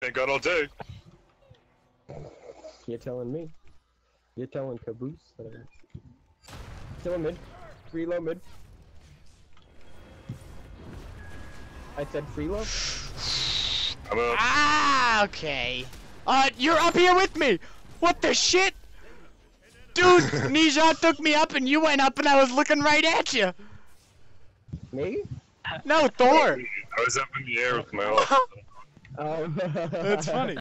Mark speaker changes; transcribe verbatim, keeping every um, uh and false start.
Speaker 1: ain't got all day.
Speaker 2: You're telling me. You're telling Caboose. Uh, Still mid. Freelo mid. I said Freelo.
Speaker 1: I'm up.
Speaker 3: Ah, okay. Uh, you're up here with me. What the shit? Dude, Nijan took me up and you went up and I was looking right at you.
Speaker 2: Me?
Speaker 3: No, Thor.
Speaker 1: I was up in the air with my ult.
Speaker 2: Um,
Speaker 3: That's funny.